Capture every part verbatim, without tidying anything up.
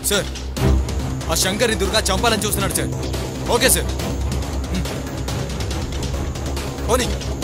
Sir ఆ శంకర్ని దుర్గా చంపాలని చూస్తున్నాడు సార్. Okay sir. పోనీ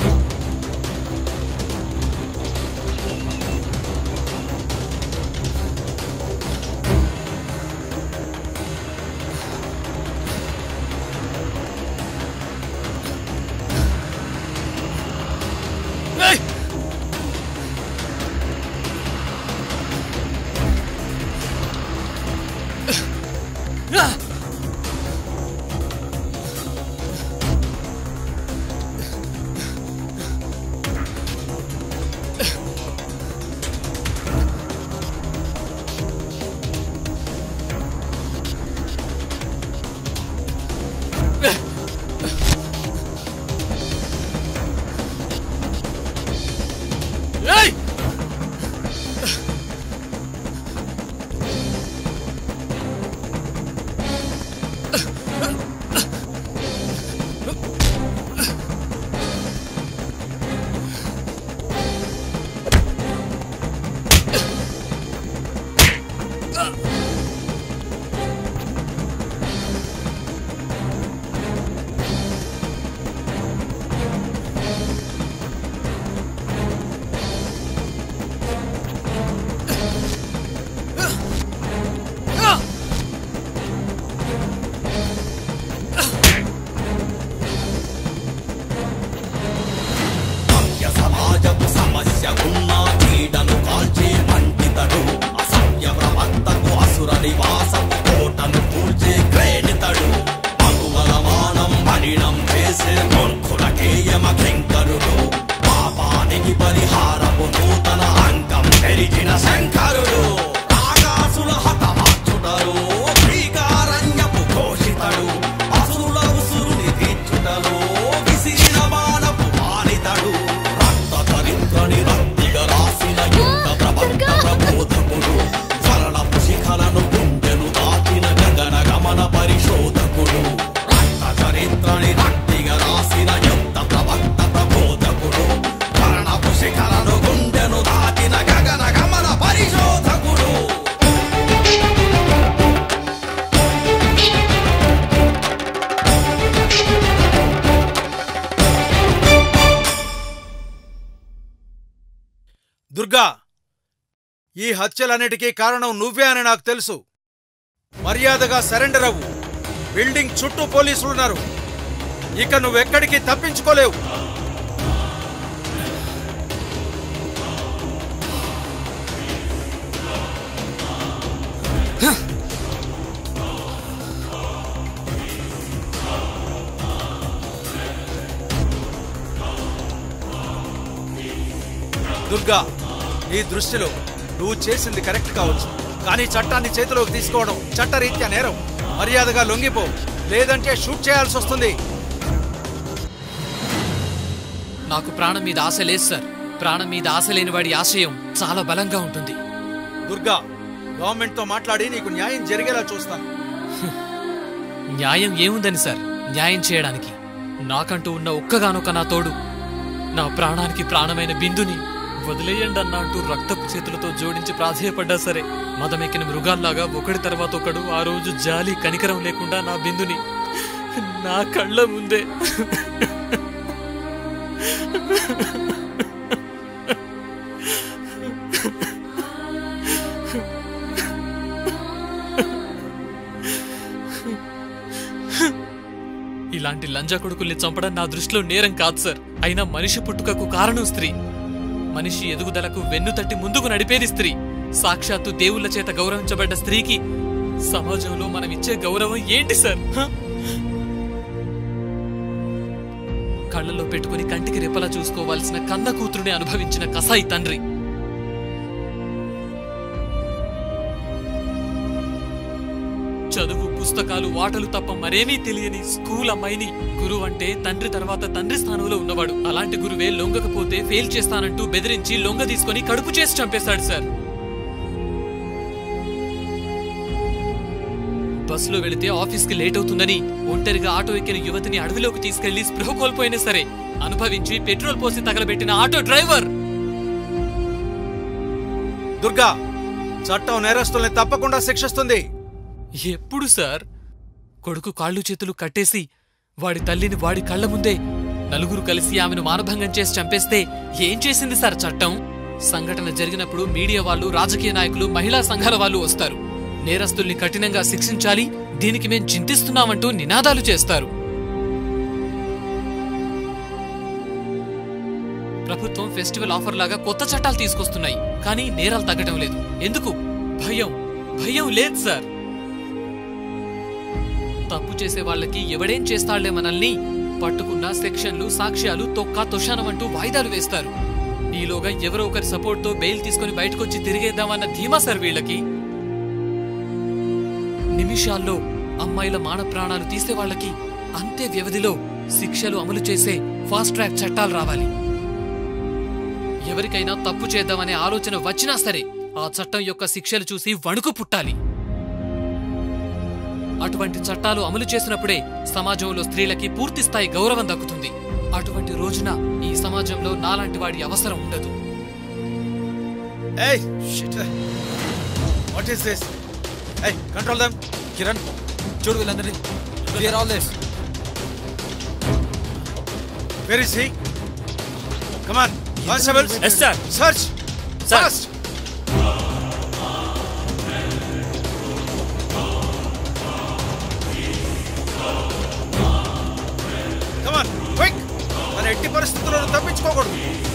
దుర్గా, ఈ హత్యలన్నిటికీ కారణం నువ్వే అని నాకు తెలుసు. మర్యాదగా సరెండర్ అవ్వు. బిల్డింగ్ చుట్టూ పోలీసులున్నారు. ఇక నువ్వెక్కడికి తప్పించుకోలేవు. దుర్గా, నీ దృష్టిలో నువ్వు చేసింది కరెక్ట్ కావచ్చు, కానీ చట్టాన్ని చేతిలోకి తీసుకోవడం చట్టరీత్యా నేరం. మర్యాదగా లొంగిపో, లేదంటే షూట్ చేయాల్సి వస్తుంది. నాకు ప్రాణం మీద ఆశ లేదు సార్. ప్రాణం మీద ఆశ లేని వాడి ఆశయం చాలా బలంగా ఉంటుంది. దుర్గా, గవర్నమెంట్ తో మాట్లాడి నీకు న్యాయం జరిగేలా చూస్తాను. న్యాయం ఏముందని సార్ న్యాయం చేయడానికి? నాకంటూ ఉన్న ఒక్కగానొక్క నా తోడు, నా ప్రాణానికి ప్రాణమైన బిందుని వదిలేయండి అన్న అంటూ రక్తపు చేతులతో జోడించి ప్రాధేయపడ్డా సరే, మదమెక్కిన మృగాల్లాగా ఒకటి తర్వాత ఒకడు ఆ రోజు జాలి కనికరం లేకుండా నా బిందుని నా కళ్ళ ముందే ఇలాంటి లంజా కొడుకుల్ని చంపడం నా దృష్టిలో నేరం కాదు సార్. అయినా మనిషి పుట్టుకకు కారణం స్త్రీ. మనిషి ఎదుగుదలకు వెన్ను తట్టి ముందుకు నడిపేది స్త్రీ. సాక్షాత్తు దేవుళ్ల చేత గౌరవించబడ్డ స్త్రీకి సమాజంలో మనం ఇచ్చే గౌరవం ఏంటి సార్? కళ్ళల్లో పెట్టుకుని కంటికి రెప్పలా చూసుకోవాల్సిన కన్న కూతురుని అనుభవించిన కసాయి తండ్రి. చదువు, పుస్తకాలు, ఆటలు తప్ప మరేమీ తెలియని స్కూల్ అమ్మాయిని గురువు అంటే తండ్రి తర్వాత తండ్రి స్థానంలో ఉన్నవాడు. అలాంటి గురువే లొంగకపోతే ఫెయిల్ చేస్తానంటూ బెదిరించి లొంగ తీసుకుని కడుపు చేసి చంపేశాడు సార్. బస్సులో వెళితే ఆఫీస్కి లేట్ అవుతుందని ఒంటరిగా ఆటో ఎక్కిన యువతిని అడవిలోకి తీసుకెళ్లి స్పృహ కోల్పోయినా సరే అనుభవించి పెట్రోల్ పోసి తగలబెట్టిన ఆటో డ్రైవర్. దుర్గా, చట్టం నేరస్తుల్ని తప్పకుండా శిక్షిస్తుంది. ఎప్పుడు సార్? కొడుకు కాళ్ళు చేతులు కట్టేసి వాడి తల్లిని వాడి కళ్ల ముందే నలుగురు కలిసి ఆమెను మానభంగం చేసి చంపేస్తే ఏం చేసింది సార్ చట్టం? సంఘటన జరిగినప్పుడు మీడియా వాళ్ళు, రాజకీయ నాయకులు, మహిళా సంఘాల వాళ్ళు వస్తారు. నేరస్తుల్ని కఠినంగా శిక్షించాలి, దీనికి మేం చింతిస్తున్నామంటూ నినాదాలు చేస్తారు. ప్రభుత్వం ఫెస్టివల్ ఆఫర్ లాగా కొత్త చట్టాలు తీసుకొస్తున్నాయి, కానీ నేరాలు తగ్గటం లేదు. ఎందుకు? భయం. భయం లేదు సార్. తప్పు చేసే వాళ్ళకి ఎవడేం చేస్తాళ్లే మనల్ని పట్టుకున్న సెక్షన్లు, సాక్ష్యాలు తొక్క తొషానమంటూ వాయిదాలు వేస్తారు. ఈలోగా ఎవరో ఒకరి సపోర్ట్తో బెయిల్ తీసుకుని బయటకొచ్చి తిరిగేద్దామన్న ధీమా సార్ వీళ్ళకి. నిమిషాల్లో అమ్మాయిల మాన ప్రాణాలు తీసేవాళ్లకి అంతే వ్యవధిలో శిక్షలు అమలు చేసే ఫాస్ట్ ట్రాక్ చట్టాలు రావాలి. ఎవరికైనా తప్పు చేద్దామనే ఆలోచన వచ్చినా సరే ఆ చట్టం యొక్క శిక్షలు చూసి వణుకు పుట్టాలి. అటువంటి చట్టాలు అమలు చేసినప్పుడే సమాజంలో స్త్రీలకి పూర్తిస్థాయి గౌరవం దక్కుతుంది. అటువంటి రోజున ఈ సమాజంలో నాలాంటి వాడి అవసరం ఉండదు. Hey, shit. What is this? Hey, control them. Kiran, చూడు వీళ్ళందరినీ. We are all this. Where is he? Come on, constables. Yes, sir. Search. Sir. Fast. Come on, quick. మన ఎట్టి పరిస్థితుల్లో తప్పించుకోకూడదు.